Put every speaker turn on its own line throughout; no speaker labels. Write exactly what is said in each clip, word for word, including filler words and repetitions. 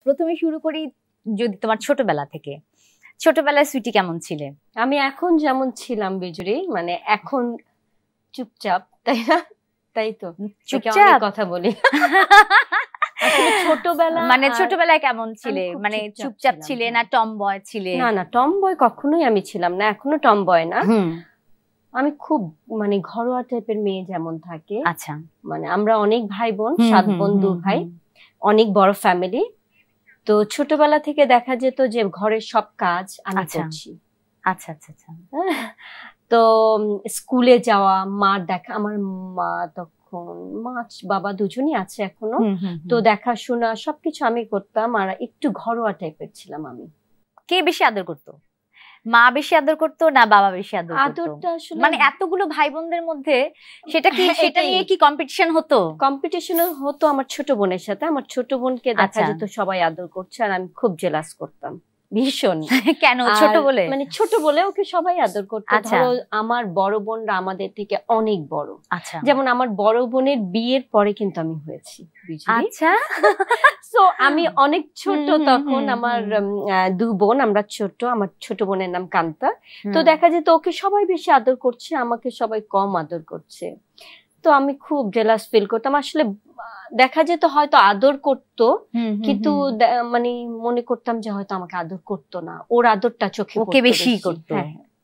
প্রথমে শুরু করি যদি তোমার ছোটবেলা থেকে, ছোটবেলায় সুইটি কেমন ছিলে?
আমি এখন যেমন ছিলাম বিজুরি, মানে এখন চুপচাপ, তাই না? তাই তো, চুপচাপ কথা বলি। ছোটবেলা
মানে ছোটবেলায় কেমন ছিলে? মানে চুপচাপ ছিলে না টম বয় ছিলে?
না না, টম বয় কখনোই আমি ছিলাম না, এখনো টম বয় না। আমি খুব মানে ঘরোয়া টাইপের মেয়ে যেমন থাকে।
আচ্ছা,
মানে আমরা অনেক ভাই বোন, সাত বন্ধু ভাই, অনেক বড় ফ্যামিলি। তো ছোটবেলা থেকে দেখা যেত যে ঘরের সব কাজ আমি করছি।
আচ্ছা আচ্ছা আচ্ছা।
তো স্কুলে যাওয়া, মা দেখা, আমার মা তখন মা বাবা দুজনই আছে এখনো, তো দেখাশোনা সবকিছু আমি করতাম। আর একটু ঘরোয়া টাইপের ছিলাম আমি।
কে বেশি আদর করতো? মা বেশি আদর করতো না বাবা বেশি আদর করতো?
আদরটা আসলে
মানে এতগুলো ভাই বোনদের মধ্যে সেটা কি, সেটা নিয়ে কি কম্পিটিশন হতো?
কম্পিটিশন হতো আমার ছোট বোনের সাথে। আমার ছোট বোনকে দেখা যেত সবাই আদর করছে আর আমি খুব জেলাস করতাম ভীষণ।
কেন? ছোট বলে?
মানে ছোট বলে ওকে সবাই আদর করতো। ধরো আমার বড় বোনরা আমাদের থেকে অনেক বড়।
আচ্ছা,
যেমন আমার বড় বোনের বিয়ের পরে কিন্তু আমি হয়েছি।
আচ্ছা,
সো আমি অনেক ছোট তখন। আমার দু বোন, আমরা ছোট। আমার ছোট বোনের নাম কান্তা। তো দেখা যেত ওকে সবাই বেশি আদর করছে, আমাকে সবাই কম আদর করছে। তো আমি খুব জেলাস ফিল করতাম। আসলে দেখা যেত হয়তো আদর করতো, কিন্তু মানে মনে করতাম যে হয়তো আমাকে আদর করতো না, ওর আদরটা চোখে
ওকে বেশি করতো।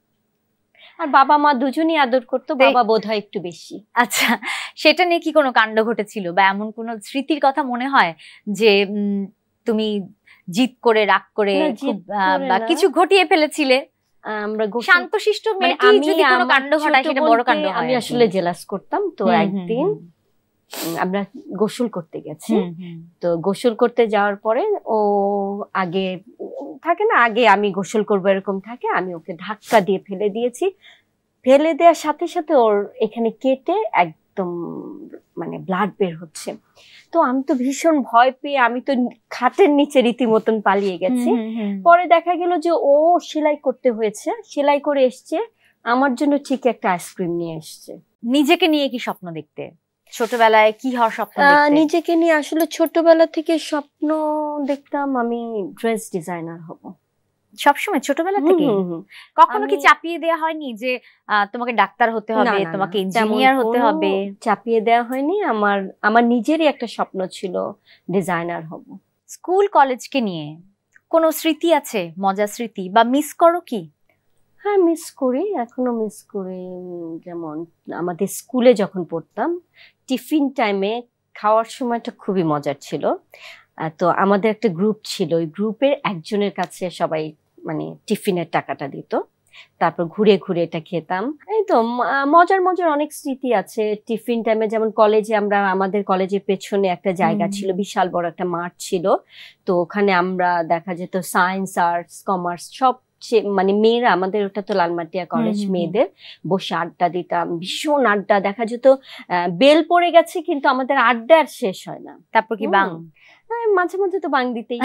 আর বাবা মা দুজনই আদর করতো, বাবা বোধহয় একটু বেশি।
আচ্ছা, সেটা নিয়ে কি কোনো কাণ্ড ঘটেছিল বা এমন কোনো স্মৃতির কথা মনে হয় যে তুমি জিদ করে রাগ করে বা কিছু ঘটিয়ে ফেলেছিলে?
আমরা
শান্তশিষ্ট মেয়েটি যদি কোনো কাণ্ড ঘটায় সেটা বড় কাণ্ড হয়।
আমি আসলে জেলাস করতাম। তো একদিন আমরা গোসল করতে গেছি। তো গোসল করতে যাওয়ার পরে ও আগে থাকে না, আগে আমি গোসল করবো এরকম থাকে, আমি ওকে ধাক্কা দিয়ে ফেলে দিয়েছি। ফেলে দেওয়ার সাথে সাথে ওর এখানে কেটে একদম মানে ব্লাড বের হচ্ছে। তো আমি তো ভীষণ ভয় পেয়ে আমি তো খাটের নিচে রীতিমতন পালিয়ে গেছি। পরে দেখা গেল যে ও সেলাই করতে হয়েছে, সেলাই করে এসছে, আমার জন্য ঠিক একটা আইসক্রিম নিয়ে এসছে।
নিজেকে নিয়ে কি স্বপ্ন দেখতে ছোটবেলায়? কি হওয়ার স্বপ্ন দেখতে?
নিজেকে নিয়ে আসলে ছোটবেলা থেকে স্বপ্ন দেখতাম আমি ড্রেস ডিজাইনার হব
সবসময়, ছোটবেলা থেকে। কখনো কি চাপিয়ে দেওয়া হয়নি যে তোমাকে ডাক্তার হতে হবে, তোমাকে ইঞ্জিনিয়ার হতে হবে?
চাপিয়ে দেওয়া হয়নি। আমার আমার নিজেরই একটা স্বপ্ন ছিল ডিজাইনার হব।
স্কুল কলেজকে নিয়ে কোনো স্মৃতি আছে, মজার স্মৃতি, বা মিস করো কি?
হ্যাঁ, মিস করি, এখনো মিস করি। যেমন আমাদের স্কুলে যখন পড়তাম, টিফিন টাইমে খাওয়ার সময়টা খুবই মজার ছিল। তো আমাদের একটা গ্রুপ ছিল, ওই গ্রুপের একজনের কাছে সবাই মানে টিফিনের টাকাটা দিত, তারপর ঘুরে ঘুরে এটা খেতাম। এই তো মজার মজার অনেক স্মৃতি আছে টিফিন টাইমে। যেমন কলেজে আমরা, আমাদের কলেজের পেছনে একটা জায়গা ছিল, বিশাল বড় একটা মাঠ ছিল। তো ওখানে আমরা দেখা যেত সায়েন্স, আর্টস, কমার্স সব মানে মেয়েরা, আমাদের ওটা তো লালমাটিয়া কলেজ, মেয়েদের বসে আড্ডা দিতাম, ভীষণ আড্ডা। দেখা যেত বেল পড়ে গেছে কিন্তু আমাদের আড্ডা আর শেষ হয় না।
তারপর কি বাং?
মাঝে মাঝে তো বাং দিতেই।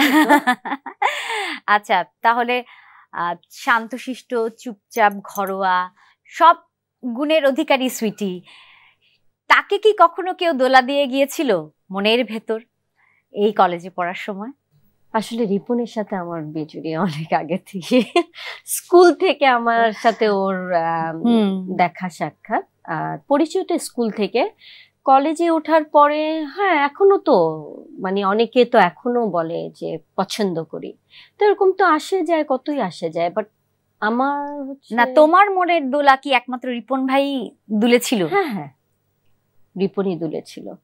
আচ্ছা, তাহলে শান্তশিষ্ট, চুপচাপ, ঘরোয়া, সব গুণের অধিকারী সুইটি, তাকে কি কখনো কেউ দোলা দিয়ে গিয়েছিল মনের ভেতর এই কলেজে পড়ার সময়?
আসলে রিপনের সাথে আমার বেজুরি অনেক আগে থেকে, স্কুল থেকে আমার সাথে ওর দেখা সাক্ষাৎ, আর পরিচয়টা স্কুল থেকে। কলেজে ওঠার পরে হ্যাঁ, এখনো তো মানে অনেকে তো এখনো বলে যে পছন্দ করি, তো এরকম তো আসে যায়, কতই আসে যায়। বাট আমার
না, তোমার মনের দোলা কি একমাত্র রিপন ভাই দুলেছিল?
হ্যাঁ হ্যাঁ, রিপনই দুলেছিল।